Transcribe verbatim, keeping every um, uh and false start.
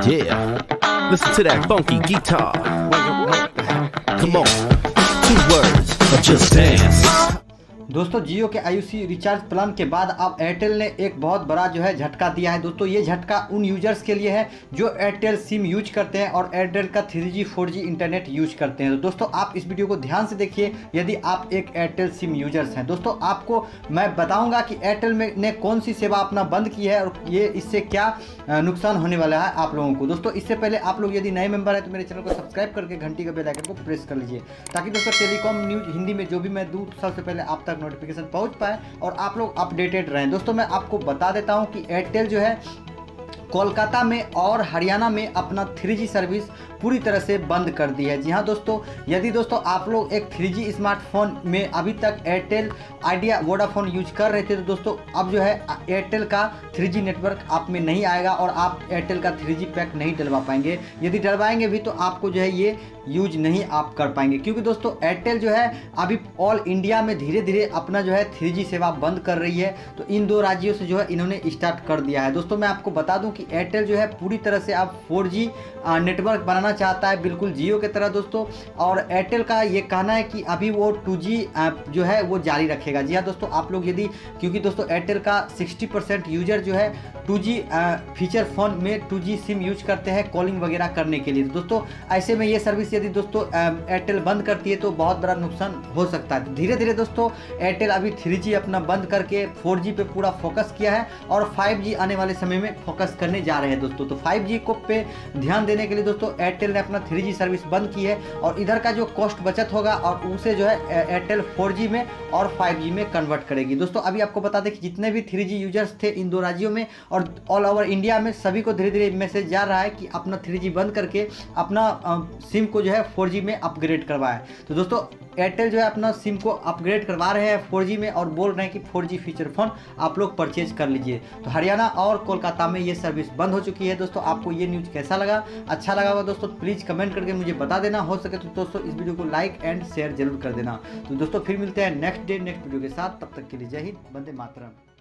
Yeah, listen to that funky guitar. Come on, two words, or just dance. दोस्तों जियो के I U C recharge plan के बाद अब Airtel ने एक बहुत बड़ा जो है झटका दिया है। दोस्तों ये झटका उन यूजर्स के लिए है जो एयरटेल सिम यूज करते हैं और एयरटेल का three G four G internet use करते हैं। तो दोस्तों आप इस वीडियो को ध्यान से देखिए यदि आप एक एयरटेल सिम यूजर्स हैं। दोस्तों आपको मैं बताऊंगा कि एयरटेल में ने कौन सी सेवा अपना बंद की है और ये इससे क्या नुकसान होने वाला है आप लोगों को। दोस्तों इससे पहले आप लोग यदि नए मेंबर हैं तो मेरे चैनल को सब्सक्राइब करके घंटी का बेल आइकन को प्रेस कर लीजिए ताकि दोस्तों टेलीकॉम न्यूज हिंदी में जो भी मैं दूँ सबसे पहले आप तक नोटिफिकेशन पहुंच पाए और आप लोग अपडेटेड रहें। दोस्तों मैं आपको बता देता हूं कि एयरटेल जो है कोलकाता में और हरियाणा में अपना थ्री जी सर्विस पूरी तरह से बंद कर दी है। जी हाँ दोस्तों, यदि दोस्तों आप लोग एक थ्री जी स्मार्टफोन में अभी तक एयरटेल आइडिया वोडाफोन यूज कर रहे थे तो दोस्तों अब जो है एयरटेल का थ्री जी नेटवर्क आप में नहीं आएगा और आप एयरटेल का थ्री जी पैक नहीं डलवा पाएंगे। यदि डलवाएंगे भी तो आपको जो है ये यूज नहीं आप कर पाएंगे क्योंकि दोस्तों एयरटेल जो है अभी ऑल इंडिया में धीरे धीरे अपना जो है थ्री जी सेवा बंद कर रही है। तो इन दो राज्यों से जो है इन्होंने स्टार्ट कर दिया है। दोस्तों मैं आपको बता दूं कि एयरटेल जो है पूरी तरह से अब फोर जी नेटवर्क बनाना चाहता है बिल्कुल जियो की तरह दोस्तों, और एयरटेल का ये कहना है कि अभी वो टू जी जो है वो जारी रखेगा। जी हाँ दोस्तों, आप लोग यदि क्योंकि दोस्तों एयरटेल का सिक्सटी परसेंट यूजर जो है टू जी फीचर फोन में टू जी सिम यूज करते हैं कॉलिंग वगैरह करने के लिए। दोस्तों ऐसे में ये सर्विस यदि दोस्तों एयरटेल बंद करती है तो बहुत बड़ा नुकसान हो सकता है। धीरे धीरे दोस्तों एयरटेल अभी थ्री जी अपना बंद करके फोर जी पे पूरा फोकस किया है और फाइव जी आने वाले समय में फोकस करने जा रहे हैं दोस्तों। तो फाइव जी को पे ध्यान देने के लिए दोस्तों एयरटेल ने अपना थ्री जी सर्विस बंद की है और इधर का जो कॉस्ट बचत होगा और उसे जो है एयरटेल फोर जी में और फाइव जी में कन्वर्ट करेगी। दोस्तों अभी आपको बता दें कि जितने भी थ्री जी यूजर्स थे इन दो राज्यों में और ऑल ओवर इंडिया में सभी को धीरे धीरे मैसेज जा रहा है कि अपना थ्री जी बंद करके अपना सिम को जो है फोर जी में अपग्रेड करवाए। तो दोस्तों एयरटेल जो है अपना सिम को अपग्रेड करवा रहे हैं फोर जी में और बोल रहे हैं कि फोर जी फीचर फोन आप लोग परचेज कर लीजिए। तो हरियाणा और कोलकाता में ये सर्विस बंद हो चुकी है। दोस्तों आपको ये न्यूज़ कैसा लगा, अच्छा लगा होगा दोस्तों प्लीज़ कमेंट करके मुझे बता देना। हो सके तो दोस्तों इस वीडियो को लाइक एंड शेयर जरूर कर देना। तो दोस्तों फिर मिलते हैं नेक्स्ट डे नेक्स्ट वीडियो के साथ, तब तक के लिए जय हिंद, वंदे मातरम।